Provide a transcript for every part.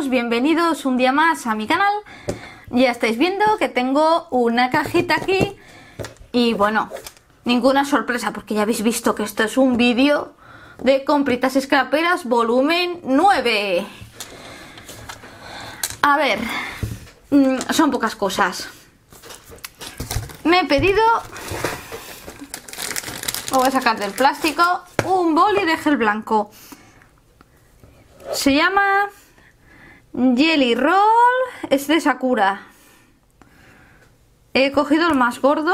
chicos, bienvenidos un día más a mi canal. Ya estáis viendo que tengo una cajita aquí y bueno, ninguna sorpresa porque ya habéis visto que esto es un vídeo de compritas scraperas volumen 9. A ver, son pocas cosas. Me he pedido, lo voy a sacar del plástico, un boli de gel blanco. Se llama Jelly Roll, es de Sakura. He cogido el más gordo.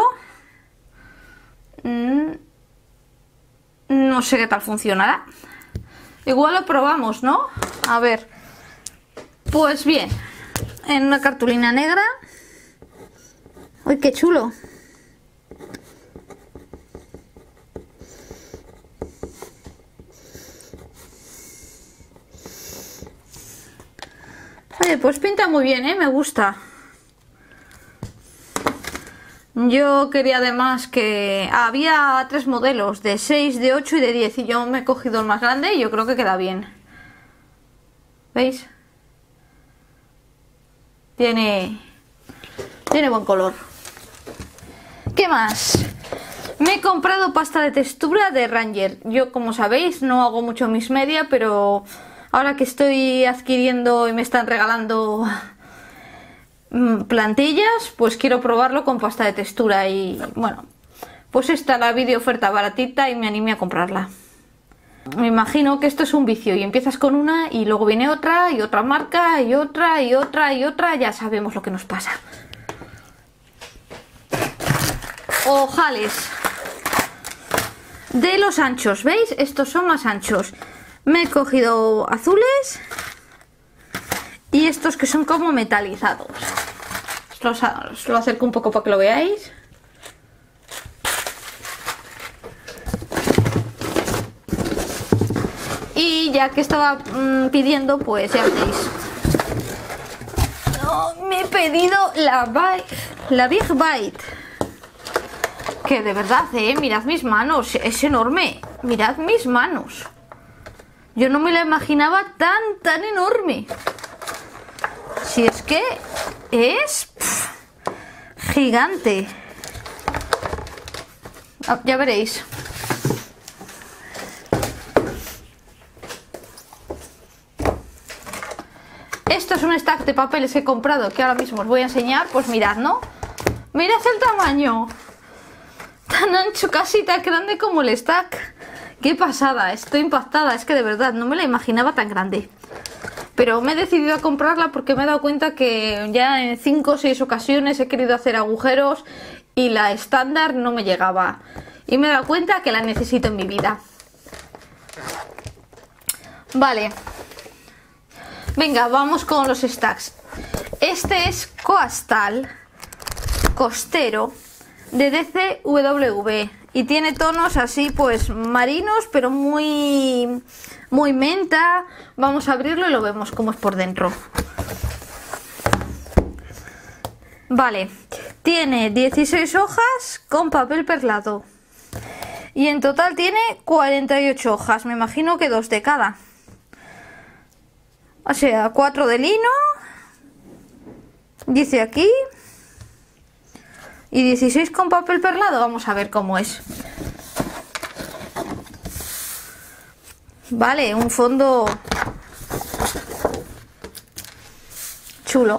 No sé qué tal funcionará. Igual lo probamos, ¿no? A ver. Pues bien, en una cartulina negra. ¡Uy, qué chulo! Oye, pues pinta muy bien, ¿eh? Me gusta. Yo quería además que... había 3 modelos, de 6, de 8 y de 10. Y yo me he cogido el más grande y yo creo que queda bien. ¿Veis? Tiene buen color. ¿Qué más? Me he comprado pasta de textura de Ranger. Yo, como sabéis, no hago mucho Mix Media, pero... ahora que estoy adquiriendo y me están regalando plantillas, pues quiero probarlo con pasta de textura y bueno, pues esta la vi de oferta baratita y me animé a comprarla. Me imagino que esto es un vicio y empiezas con una y luego viene otra y otra marca y otra y otra y otra, ya sabemos lo que nos pasa. Ojales de los anchos, ¿veis? Estos son más anchos. Me he cogido azules y estos que son como metalizados. Os lo acerco un poco para que lo veáis. Y ya que estaba pidiendo, pues ya veréis. No, me he pedido la Big Bite. Que de verdad, mirad mis manos, es enorme. Mirad mis manos. Yo no me la imaginaba tan enorme. Si es que es gigante. Ya veréis. Esto es un stack de papeles que he comprado que ahora mismo os voy a enseñar. Pues mirad, ¿no? Mirad el tamaño. Tan ancho, casi tan grande como el stack. ¡Qué pasada! Estoy impactada, es que de verdad no me la imaginaba tan grande. Pero me he decidido a comprarla porque me he dado cuenta que ya en 5 o 6 ocasiones he querido hacer agujeros y la estándar no me llegaba. Y me he dado cuenta que la necesito en mi vida. Vale. Venga, vamos con los stacks. Este es Coastal Costero de DCWV. Y tiene tonos así pues marinos, pero muy menta. Vamos a abrirlo y lo vemos cómo es por dentro. Vale, tiene 16 hojas con papel perlado. Y en total tiene 48 hojas, me imagino que 2 de cada. O sea, 4 de lino, dice aquí. Y 16 con papel perlado, vamos a ver cómo es. Vale, un fondo chulo.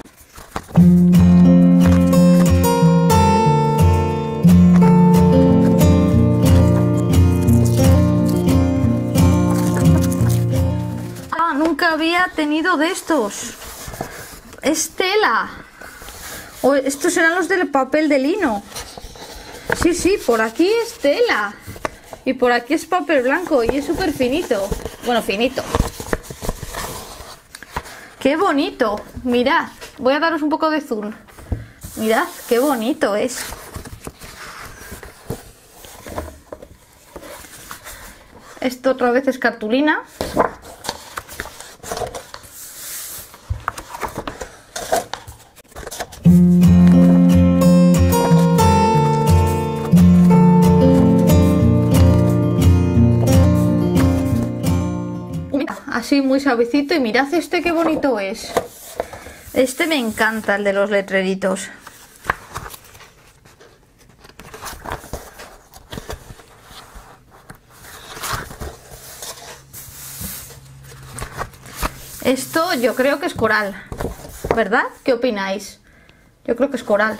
Ah, nunca había tenido de estos. Es tela. O estos serán los del papel de lino. Sí, por aquí es tela. Y por aquí es papel blanco. Y es súper finito. Bueno, finito. ¡Qué bonito! Mirad. Voy a daros un poco de zoom. Mirad, qué bonito es. Esto otra vez es cartulina. así muy suavecito. Y mirad este qué bonito es. Este me encanta, el de los letreritos. Esto yo creo que es coral, ¿verdad? ¿Qué opináis? Yo creo que es coral.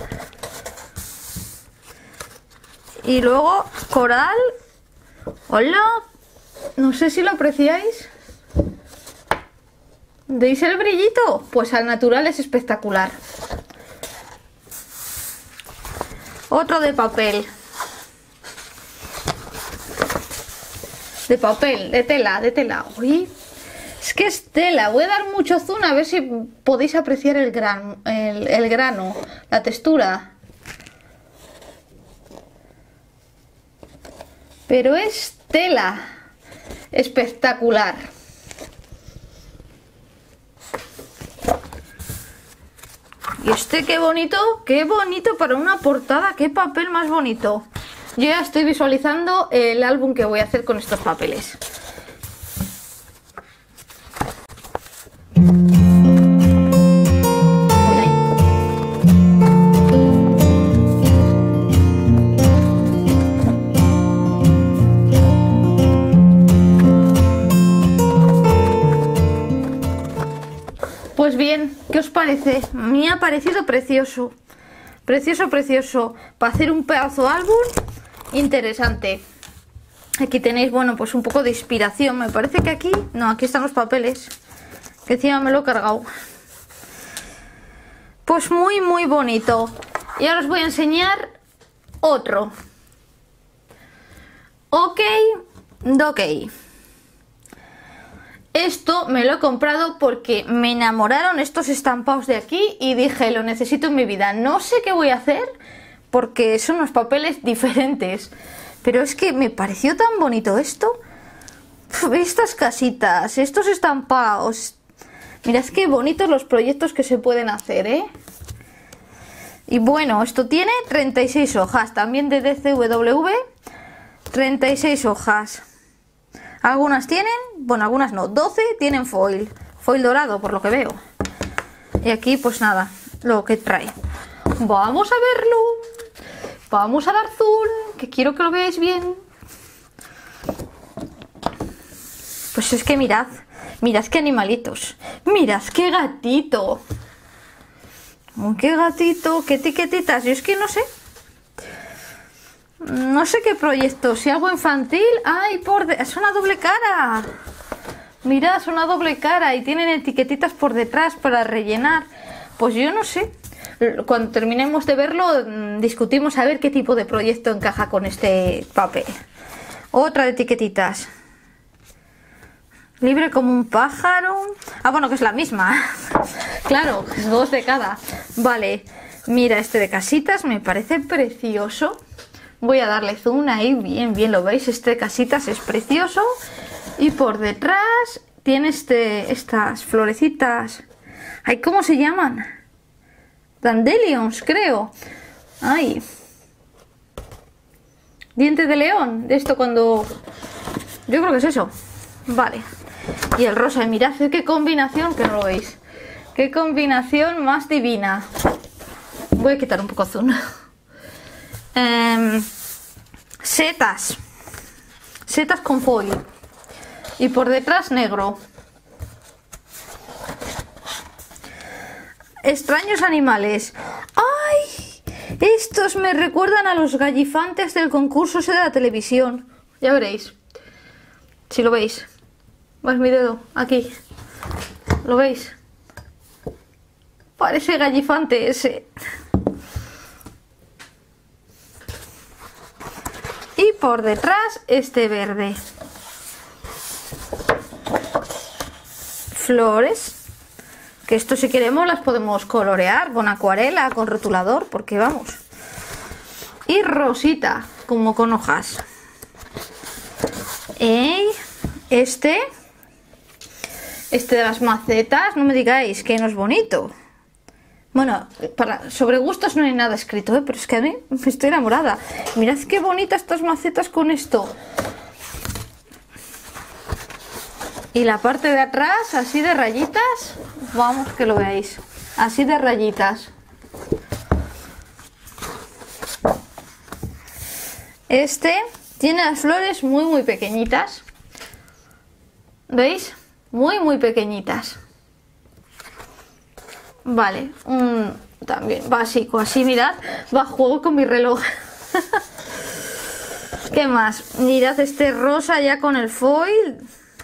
Y luego coral. Hola. No sé si lo apreciáis. ¿Veis el brillito? Pues al natural es espectacular. Otro de papel. De papel, de tela. Uy. Es que es tela. Voy a dar mucho zoom a ver si podéis apreciar el grano, la textura. Pero es tela. Espectacular. Y este qué bonito para una portada. Qué papel más bonito. Yo ya estoy visualizando el álbum que voy a hacer con estos papeles. Pues bien, ¿qué os parece? Me ha parecido precioso. Precioso. Para hacer un pedazo de álbum interesante. Aquí tenéis, bueno, pues un poco de inspiración. Me parece que aquí... No, aquí están los papeles. Que encima me lo he cargado. Pues muy bonito. Y ahora os voy a enseñar otro. Ok. Esto me lo he comprado porque me enamoraron estos estampados de aquí y dije, lo necesito en mi vida. No sé qué voy a hacer porque son unos papeles diferentes. Pero es que me pareció tan bonito esto. Estas casitas, estos estampados. Mirad qué bonitos los proyectos que se pueden hacer, ¿eh? Y bueno, esto tiene 36 hojas, también de DCWV. 36 hojas. Algunas tienen, bueno, algunas no, 12 tienen foil dorado por lo que veo. Y aquí pues nada, lo que trae. Vamos a verlo. Vamos a dar zoom, que quiero que lo veáis bien. Pues es que mirad qué animalitos. Mirad qué gatito. Qué gatito, qué etiquetitas. Yo es que no sé. No sé qué proyecto, si algo infantil. ¡Ay, es una doble cara! Mirad, es una doble cara y tienen etiquetitas por detrás para rellenar. Pues yo no sé. Cuando terminemos de verlo, discutimos a ver qué tipo de proyecto encaja con este papel. Otra de etiquetitas. Libre como un pájaro. Ah, bueno, que es la misma. Claro, dos de cada. Vale, mira, este de casitas me parece precioso. Voy a darle zoom ahí, bien, ¿lo veis? Este de casitas es precioso. Y por detrás tiene estas florecitas. Ay, ¿cómo se llaman? Dandelions, creo. Ay. Diente de león. De esto cuando... Yo creo que es eso. Vale. Y el rosa, mirad qué combinación, que no lo veis. Qué combinación más divina. Voy a quitar un poco zoom. Setas con foil y por detrás negro. Extraños animales. ¡Ay! Estos me recuerdan a los gallifantes del concurso ese de la televisión. Ya veréis. Si lo veis. ¿Veis mi dedo? Aquí. ¿Lo veis? Parece gallifante ese. Y por detrás este verde. Flores. Que esto si queremos las podemos colorear con acuarela, con rotulador, porque vamos. Y rosita, como con hojas. Este de las macetas, no me digáis que no es bonito. Bueno, sobre gustos no hay nada escrito, pero es que a mí me estoy enamorada. Mirad qué bonitas estas macetas con esto. Y la parte de atrás, así de rayitas. Vamos, que lo veáis. Así de rayitas. Este tiene las flores muy pequeñitas. ¿Veis? Muy pequeñitas. Vale, también básico, así mirad, va a juego con mi reloj. ¿Qué más? Mirad este rosa ya con el foil.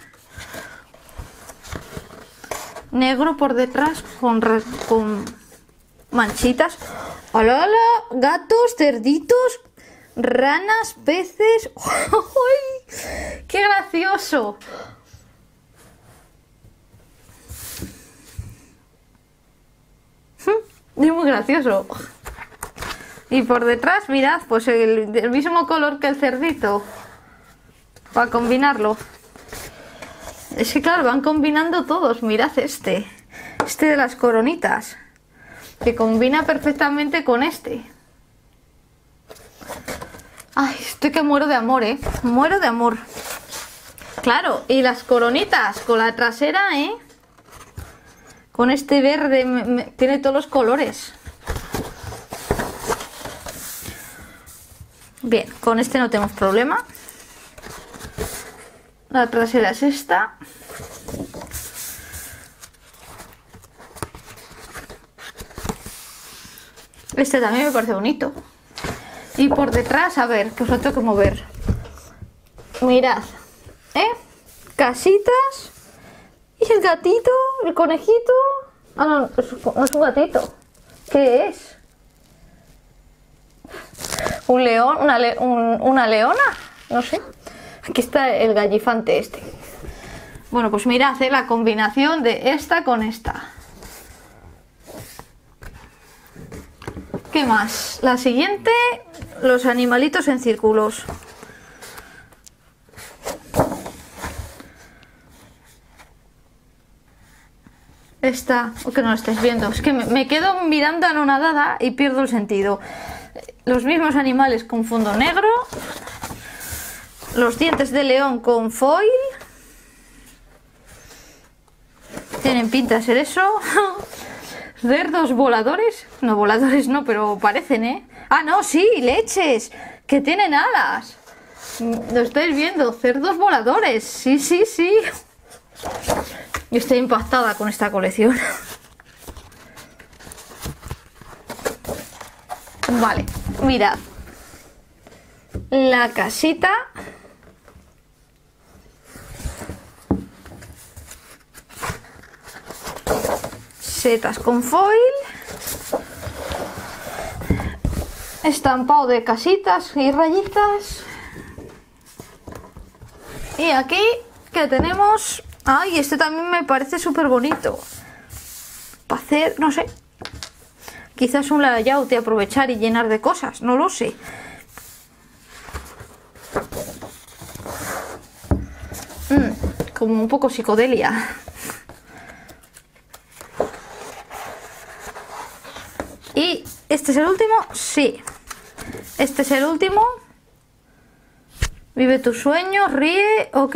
Negro por detrás con manchitas. ¡Hola, hola! Gatos, cerditos, ranas, peces. ¡Uy! ¡Qué gracioso! Es muy gracioso. Y por detrás, mirad, pues el mismo color que el cerdito. Para combinarlo. Es que claro, van combinando todos. Mirad este de las coronitas, que combina perfectamente con este. Ay, estoy que muero de amor, muero de amor. Claro, y las coronitas con la trasera, con este verde, tiene todos los colores. Bien, con este no tenemos problema. La trasera es esta. Este también me parece bonito. Y por detrás, a ver, que os lo tengo que mover. Mirad, casitas. Y el gatito, el conejito. Ah, no, no es un gatito. ¿Qué es? ¿Un león? ¿Una leona? No sé. Aquí está el gallifante este. Bueno, pues mirad, la combinación de esta con esta. ¿Qué más? La siguiente, los animalitos en círculos. Esta, o que no lo estáis viendo, es que me quedo mirando anonadada y pierdo el sentido. Los mismos animales con fondo negro. Los dientes de león con foil. Tienen pinta de ser eso. Cerdos voladores. No, voladores no, pero parecen, Ah, no, sí, leches. Que tienen alas. Lo estáis viendo, cerdos voladores. Sí. Yo estoy impactada con esta colección. Vale, mirad. La casita. Setas con foil. Estampado de casitas y rayitas. Y aquí que tenemos... Ay, este también me parece súper bonito. Para hacer, no sé. Quizás un layout y aprovechar y llenar de cosas, no lo sé. Como un poco psicodelia. ¿Y este es el último? Sí. Este es el último. Vive tu sueño, ríe, ok.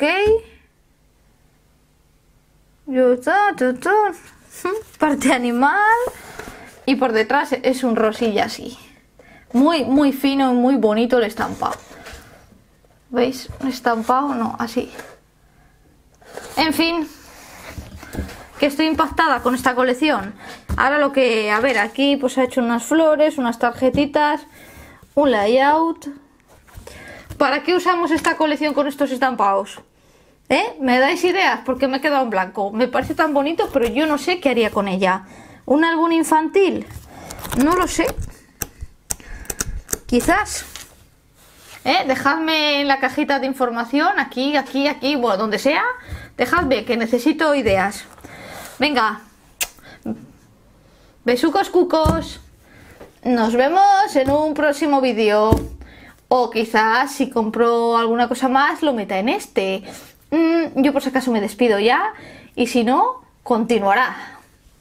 Parte animal. Y por detrás es un rosilla así. Muy fino y muy bonito el estampado. ¿Veis? Estampado, no, así. En fin, que estoy impactada con esta colección. Ahora lo que... A ver, aquí pues ha hecho unas flores, unas tarjetitas, un layout. ¿Para qué usamos esta colección con estos estampados? ¿Me dais ideas? Porque me he quedado en blanco. Me parece tan bonito, pero yo no sé qué haría con ella. ¿Un álbum infantil? No lo sé. Quizás. Dejadme en la cajita de información, aquí, bueno, donde sea. Dejadme, que necesito ideas. Venga. Besucos cucos. Nos vemos en un próximo vídeo. O quizás si compro alguna cosa más lo meta en este. Yo por si acaso me despido ya. Y si no, continuará.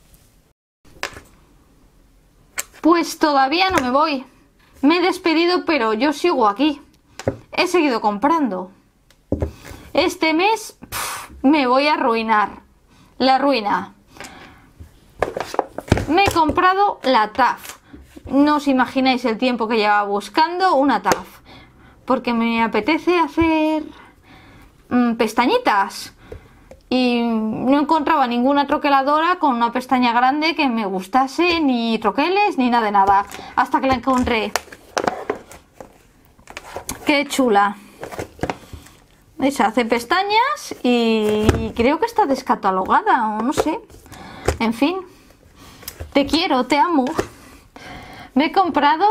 Pues todavía no me voy. Me he despedido, pero yo sigo aquí. He seguido comprando. Este mes Me voy a arruinar. La ruina. Me he comprado la TAF. No os imagináis el tiempo que llevaba buscando una TAF. Porque me apetece hacer pestañitas. Y no encontraba ninguna troqueladora con una pestaña grande que me gustase, ni troqueles, ni nada de nada. Hasta que la encontré. ¡Qué chula! Esa hace pestañas y creo que está descatalogada o no sé. En fin. Te quiero, te amo. Me he comprado...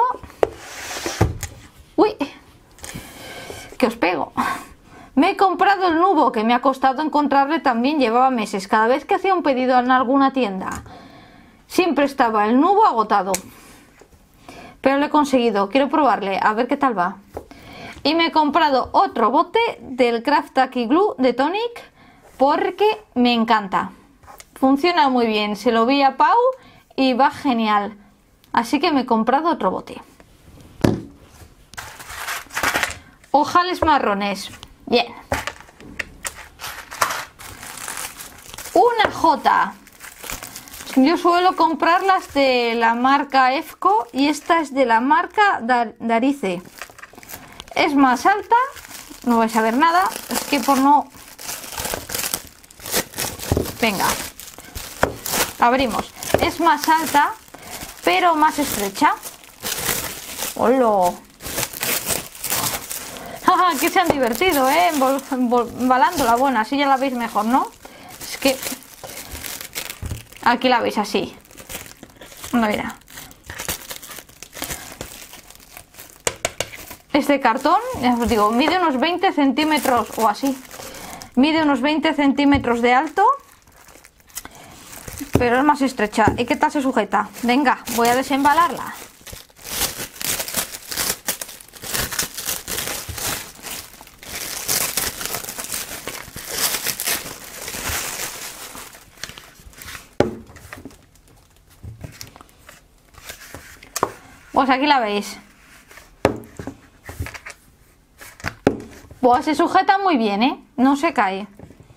¡Uy! Que os pego. Me he comprado el Nuvo, que me ha costado encontrarle también, llevaba meses. Cada vez que hacía un pedido en alguna tienda, siempre estaba el Nuvo agotado. Pero lo he conseguido, quiero probarle, a ver qué tal va. Y me he comprado otro bote del Craft Tacky Glue de Tonic, porque me encanta. Funciona muy bien, se lo vi a Pau y va genial. Así que me he comprado otro bote. Ojales marrones. Bien. Una J. Yo suelo comprarlas de la marca EFCO y esta es de la marca Darice. Es más alta, no vais a ver nada, es que por no... Venga, abrimos. Es más alta, pero más estrecha. ¡Hola! Que se han divertido, embalándola. Bueno, así ya la veis mejor, ¿no? Es que aquí la veis así. Mira. Este cartón, ya os digo, mide unos 20 centímetros o así. Mide unos 20 centímetros de alto, pero es más estrecha. ¿Y qué tal se sujeta? Venga, voy a desembalarla. Pues aquí la veis. Pues se sujeta muy bien, ¿eh? No se cae.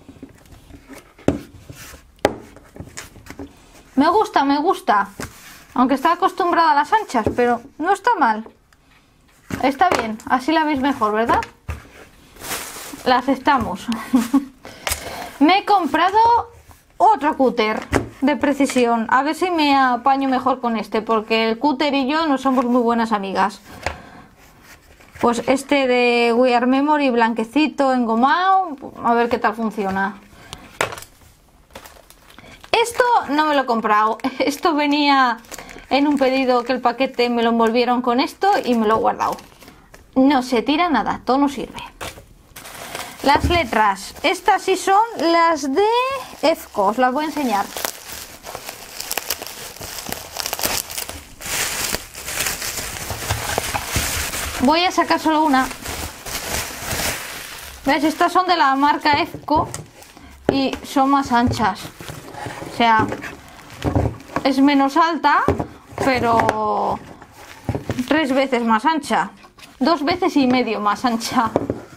Me gusta, me gusta. Aunque está acostumbrada a las anchas, pero no está mal. Está bien, así la veis mejor, ¿verdad? La aceptamos. Me he comprado otro cúter de precisión. A ver si me apaño mejor con este, porque el cúter y yo no somos muy buenas amigas. Pues este de We Are Memory, blanquecito, engomado, a ver qué tal funciona. Esto no me lo he comprado, esto venía en un pedido que el paquete me lo envolvieron con esto y me lo he guardado. No se tira nada, todo no sirve. Las letras, estas sí son las de EFCO, os las voy a enseñar. Voy a sacar solo una. ¿Ves? Estas son de la marca EFCO y son más anchas. O sea, es menos alta, pero 3 veces más ancha. 2 veces y medio más ancha.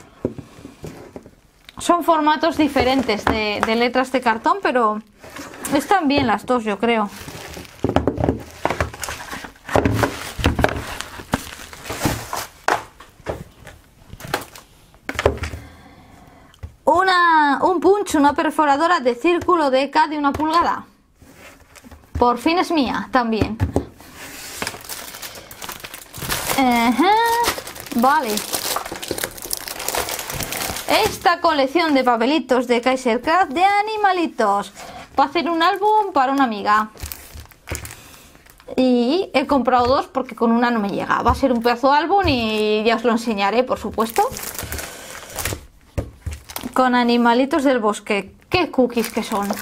Son formatos diferentes de letras de cartón, pero están bien las dos, yo creo. Un punch, una perforadora de círculo de EK de 1 pulgada. Por fin es mía también. Vale. Esta colección de papelitos de Kaisercraft de animalitos. Para hacer un álbum para una amiga. Y he comprado 2 porque con una no me llega. Va a ser un pedazo de álbum y ya os lo enseñaré, por supuesto. Con animalitos del bosque. ¡Qué cookies que son!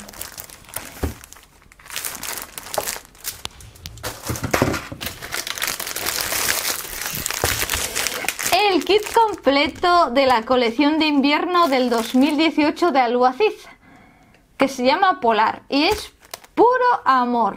El kit completo de la colección de invierno del 2018 de Alguacil, que se llama Polar y es puro amor.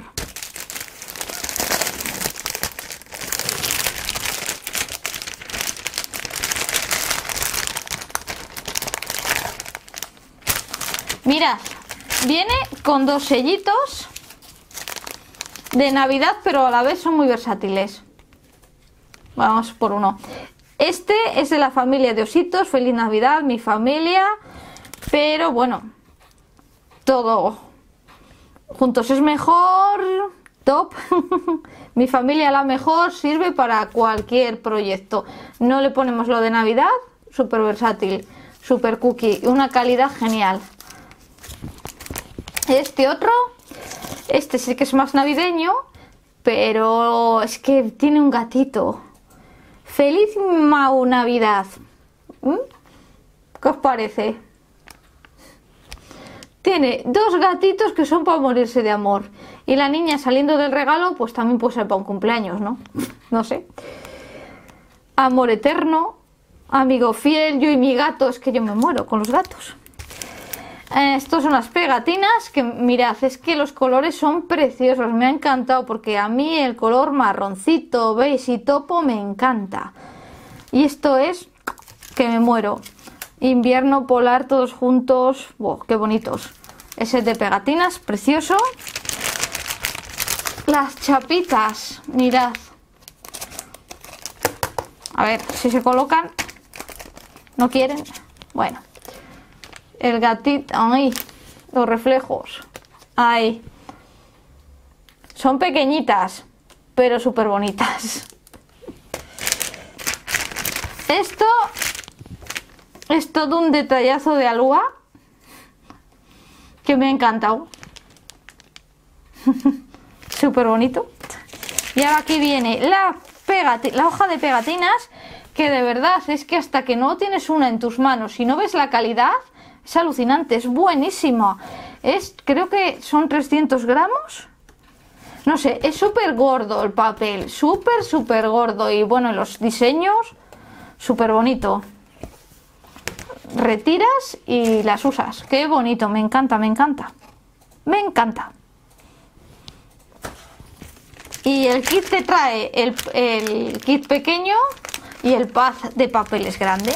Mirad, viene con 2 sellitos de Navidad, pero a la vez son muy versátiles. Vamos por uno. Este es de la familia de ositos. Feliz Navidad, mi familia. Pero bueno, todo juntos es mejor. Top. Mi familia la mejor, sirve para cualquier proyecto. No le ponemos lo de Navidad, súper versátil, súper cookie, una calidad genial. Este otro, este sí que es más navideño, pero es que tiene un gatito. Feliz Mau Navidad. ¿Qué os parece? Tiene 2 gatitos que son para morirse de amor. Y la niña saliendo del regalo, pues también puede ser para un cumpleaños, ¿no? No sé. Amor eterno, amigo fiel, yo y mi gato. Es que yo me muero con los gatos. Estos son las pegatinas que mirad, es que los colores son preciosos. Me ha encantado porque a mí el color marroncito, beige y topo me encanta. Y esto es que me muero. Invierno polar todos juntos. ¡Wow! ¡Qué bonitos! Ese de pegatinas, precioso. Las chapitas, mirad. A ver si se colocan. ¿No quieren? Bueno. El gatito. ¡Ay! Los reflejos. ¡Ay! Son pequeñitas, pero súper bonitas. Esto es todo un detallazo de Alúa que me ha encantado. Súper bonito. Y ahora aquí viene la hoja de pegatinas, que de verdad es que hasta que no tienes una en tus manos y no ves la calidad, es alucinante, es buenísimo. Creo que son 300 gramos. No sé, es súper gordo el papel, súper gordo. Y bueno, los diseños, súper bonito. Retiras y las usas. Qué bonito, me encanta, me encanta. Me encanta. Y el kit te trae el kit pequeño y el pad de papeles grande.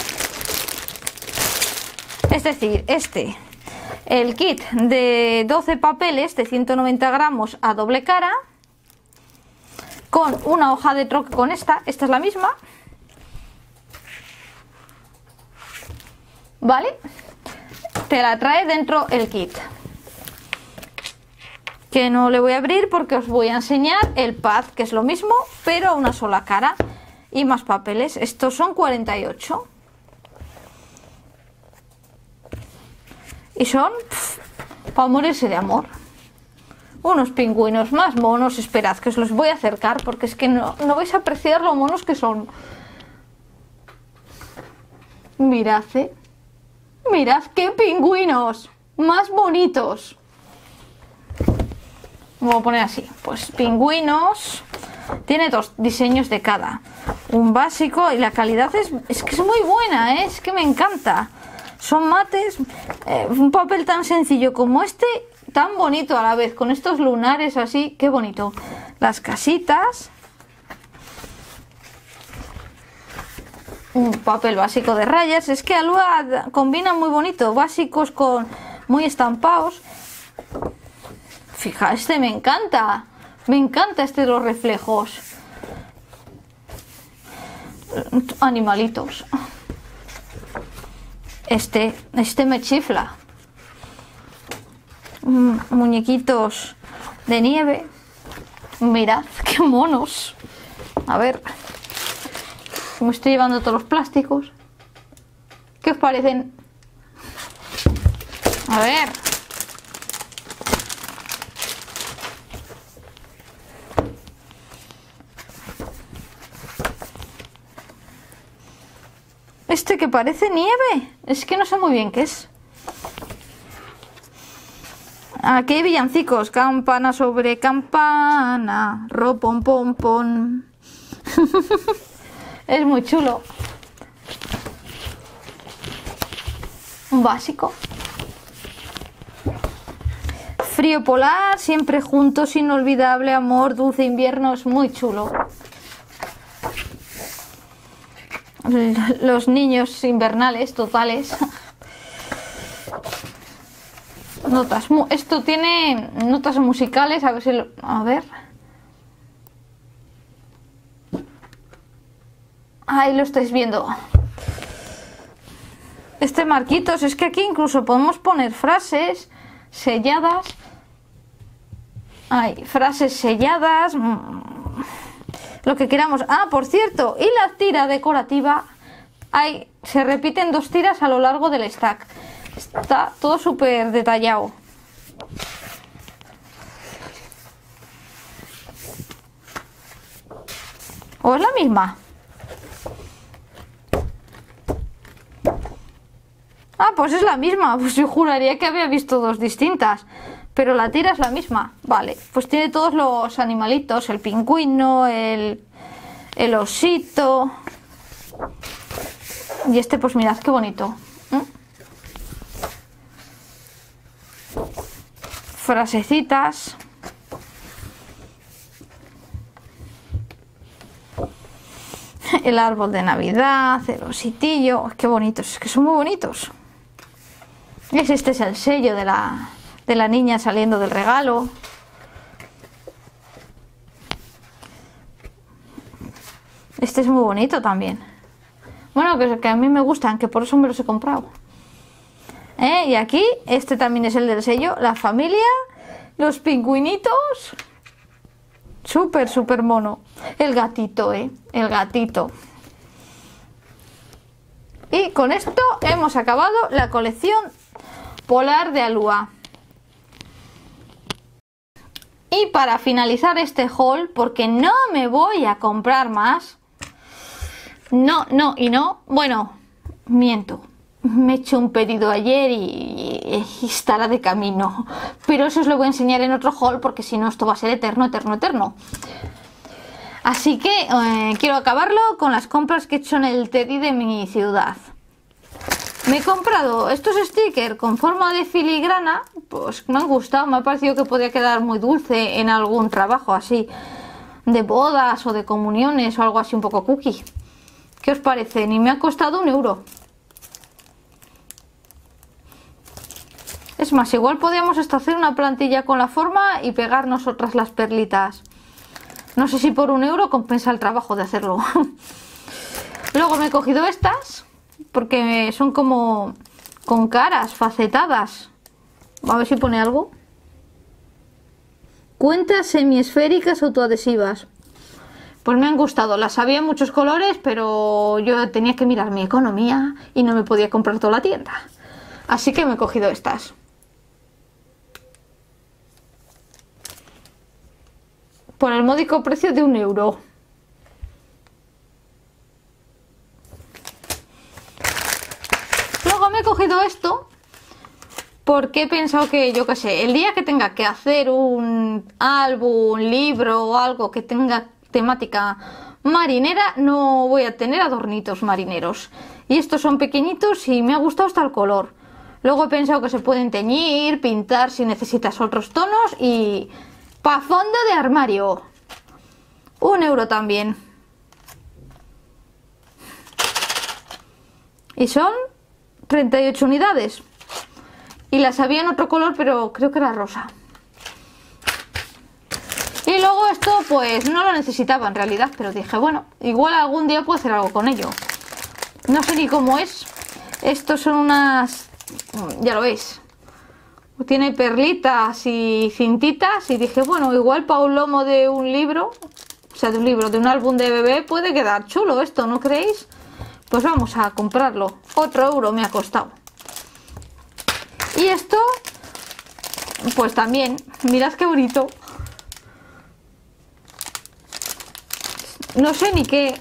Es decir, el kit de 12 papeles de 190 gramos a doble cara, con una hoja de troque con esta es la misma. ¿Vale? Te la trae dentro el kit. Que no le voy a abrir porque os voy a enseñar el pad, que es lo mismo, pero a una sola cara. Y más papeles. Estos son 48. Y son para morirse de amor. Unos pingüinos más monos. Esperad que os los voy a acercar porque es que no vais a apreciar lo monos que son. Mirad, mirad qué pingüinos más bonitos. Voy a poner así, pues pingüinos. Tiene 2 diseños de cada. Un básico y la calidad es que es muy buena, es que me encanta. Son mates, un papel tan sencillo como este, tan bonito a la vez, con estos lunares así, qué bonito. Las casitas. Un papel básico de rayas. Es que Alúa combina muy bonito, básicos con muy estampados. Fija, este me encanta de los reflejos. Animalitos. Este me chifla. Muñequitos de nieve. Mirad qué monos. A ver, me estoy llevando todos los plásticos. ¿Qué os parecen? A ver. Este que parece nieve. Es que no sé muy bien qué es. Aquí hay villancicos. Campana sobre campana. Ropón, pom, pom. Es muy chulo. Un básico. Frío polar, siempre juntos, inolvidable, amor, dulce invierno. Es muy chulo. Los niños invernales totales. notas. Esto tiene notas musicales, a ver si lo... A ver. Ahí lo estáis viendo. Este marquitos, es que aquí incluso podemos poner frases selladas. Hay frases selladas, lo que queramos. Ah, por cierto, y la tira decorativa, se repiten 2 tiras a lo largo del stack. Está todo súper detallado. ¿O es la misma? Ah, pues es la misma. Pues yo juraría que había visto 2 distintas. Pero la tira es la misma. Vale, pues tiene todos los animalitos. El pingüino, el osito. Y este, pues mirad qué bonito. Frasecitas. El árbol de Navidad, el ositillo. Qué bonitos, es que son muy bonitos. Este es el sello de la niña saliendo del regalo. Este es muy bonito también. Bueno, que a mí me gustan, que por eso me los he comprado. Y aquí, este también es el del sello. La familia, los pingüinitos. Súper, súper mono. El gatito, el gatito. Y con esto hemos acabado la colección polar de Alúa. Y para finalizar este haul, porque no me voy a comprar más. No, bueno, miento. Me he hecho un pedido ayer y estará de camino. Pero eso os lo voy a enseñar en otro haul, porque si no esto va a ser eterno, eterno, eterno. Así que quiero acabarlo con las compras que he hecho en el Teddy de mi ciudad. Me he comprado estos stickers con forma de filigrana, pues me han gustado, me ha parecido que podría quedar muy dulce en algún trabajo así, de bodas o de comuniones o algo así un poco cookie. ¿Qué os parece? Ni me ha costado 1 euro. Es más, igual podríamos hasta hacer una plantilla con la forma y pegar nosotras las perlitas. No sé si por 1 euro compensa el trabajo de hacerlo. Luego me he cogido estas, porque son como con caras facetadas. A ver si pone algo. Cuentas semiesféricas autoadhesivas. Pues me han gustado. Las había en muchos colores, pero yo tenía que mirar mi economía y no me podía comprar toda la tienda. Así que me he cogido estas. Por el módico precio de 1 euro. Luego me he cogido esto porque he pensado que, yo qué sé, el día que tenga que hacer un álbum, un libro o algo que tenga temática marinera, no voy a tener adornitos marineros. Y estos son pequeñitos y me ha gustado hasta el color. Luego he pensado que se pueden teñir, pintar si necesitas otros tonos y... pa' fondo de armario. 1 euro también. Y son 38 unidades. Y las había en otro color, pero creo que era rosa. Y luego esto pues no lo necesitaba en realidad, pero dije, bueno, igual algún día puedo hacer algo con ello. No sé ni cómo es. Estos son unas... ya lo veis. Tiene perlitas y cintitas y dije, bueno, igual para un lomo de un libro, o sea, de un álbum de bebé puede quedar chulo esto, ¿no creéis? Pues vamos a comprarlo. 4 euro me ha costado. Y esto, pues también, mirad qué bonito. No sé ni qué.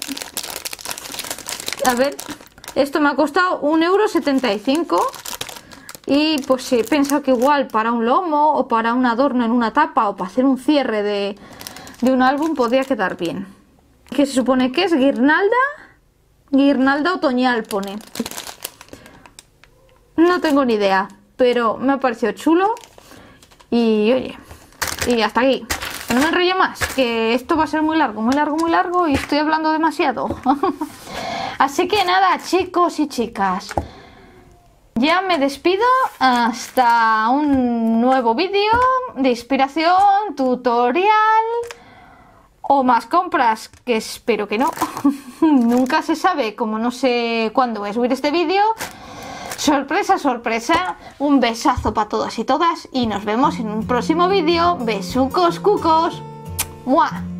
A ver, esto me ha costado 1,75 euro. Y pues sí, he pensado que igual para un lomo o para un adorno en una tapa o para hacer un cierre de un álbum podría quedar bien. Que se supone que es guirnalda otoñal pone. No tengo ni idea, pero me ha parecido chulo. Y oye, y hasta aquí. Que no me enrollo más, que esto va a ser muy largo, muy largo, muy largo y estoy hablando demasiado. Así que nada, chicos y chicas. Ya me despido hasta un nuevo vídeo de inspiración, tutorial o más compras, que espero que no. Nunca se sabe, como no sé cuándo voy a subir este vídeo. Sorpresa, sorpresa. Un besazo para todos y todas y nos vemos en un próximo vídeo. Besucos, cucos. ¡Mua!